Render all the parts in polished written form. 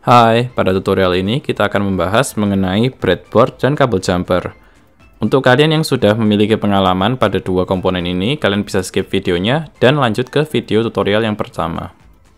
Hai, pada tutorial ini kita akan membahas mengenai breadboard dan kabel jumper. Untuk kalian yang sudah memiliki pengalaman pada dua komponen ini, kalian bisa skip videonya dan lanjut ke video tutorial yang pertama.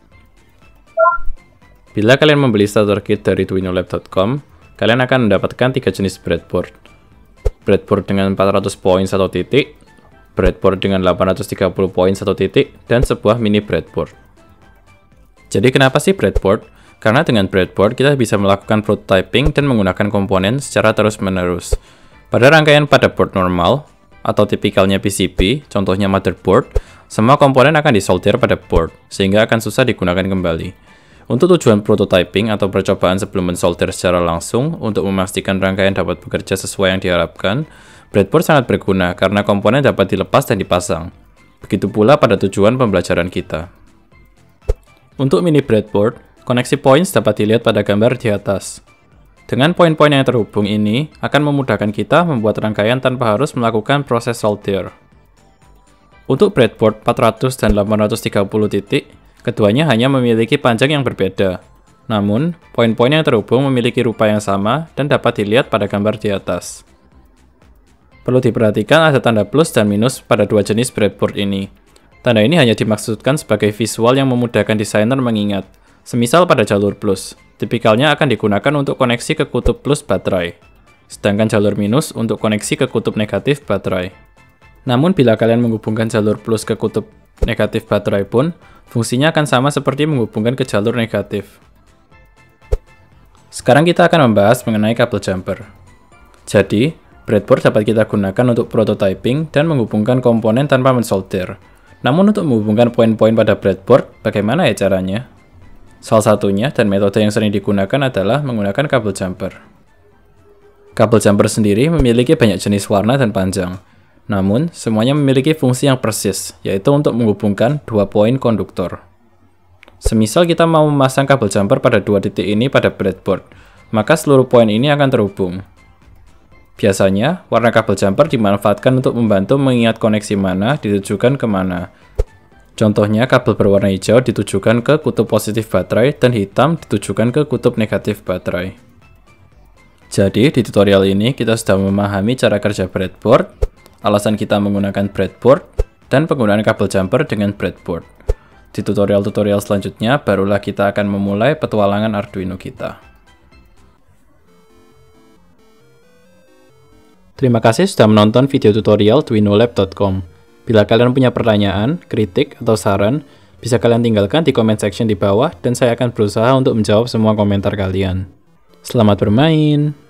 Bila kalian membeli starter kit dari twinolab.com, kalian akan mendapatkan 3 jenis breadboard. Breadboard dengan 400 poin 1 titik, breadboard dengan 830 poin 1 titik, dan sebuah mini breadboard. Jadi kenapa sih breadboard? Karena dengan breadboard kita bisa melakukan prototyping dan menggunakan komponen secara terus-menerus. Pada rangkaian pada board normal, atau tipikalnya PCB, contohnya motherboard, semua komponen akan disolder pada board, sehingga akan susah digunakan kembali. Untuk tujuan prototyping atau percobaan sebelum mensolder secara langsung, untuk memastikan rangkaian dapat bekerja sesuai yang diharapkan, breadboard sangat berguna karena komponen dapat dilepas dan dipasang. Begitu pula pada tujuan pembelajaran kita. Untuk mini breadboard, koneksi points dapat dilihat pada gambar di atas. Dengan poin-poin yang terhubung ini, akan memudahkan kita membuat rangkaian tanpa harus melakukan proses solder. Untuk breadboard 400 dan 830 titik, keduanya hanya memiliki panjang yang berbeda. Namun, poin-poin yang terhubung memiliki rupa yang sama dan dapat dilihat pada gambar di atas. Perlu diperhatikan ada tanda plus dan minus pada dua jenis breadboard ini. Tanda ini hanya dimaksudkan sebagai visual yang memudahkan desainer mengingat. Semisal pada jalur plus, tipikalnya akan digunakan untuk koneksi ke kutub plus baterai, sedangkan jalur minus untuk koneksi ke kutub negatif baterai. Namun bila kalian menghubungkan jalur plus ke kutub negatif baterai pun, fungsinya akan sama seperti menghubungkan ke jalur negatif. Sekarang kita akan membahas mengenai kabel jumper. Jadi, breadboard dapat kita gunakan untuk prototyping dan menghubungkan komponen tanpa mensolder. Namun untuk menghubungkan poin-poin pada breadboard, bagaimana ya caranya? Salah satunya dan metode yang sering digunakan adalah menggunakan kabel jumper. Kabel jumper sendiri memiliki banyak jenis warna dan panjang. Namun, semuanya memiliki fungsi yang persis, yaitu untuk menghubungkan dua poin konduktor. Semisal kita mau memasang kabel jumper pada dua titik ini pada breadboard, maka seluruh poin ini akan terhubung. Biasanya, warna kabel jumper dimanfaatkan untuk membantu mengingat koneksi mana ditujukan ke mana. Contohnya, kabel berwarna hijau ditujukan ke kutub positif baterai dan hitam ditujukan ke kutub negatif baterai. Jadi, di tutorial ini kita sudah memahami cara kerja breadboard, alasan kita menggunakan breadboard, dan penggunaan kabel jumper dengan breadboard. Di tutorial-tutorial selanjutnya, barulah kita akan memulai petualangan Arduino kita. Terima kasih sudah menonton video tutorial twinolab.com. Bila kalian punya pertanyaan, kritik, atau saran, bisa kalian tinggalkan di comment section di bawah dan saya akan berusaha untuk menjawab semua komentar kalian. Selamat bermain!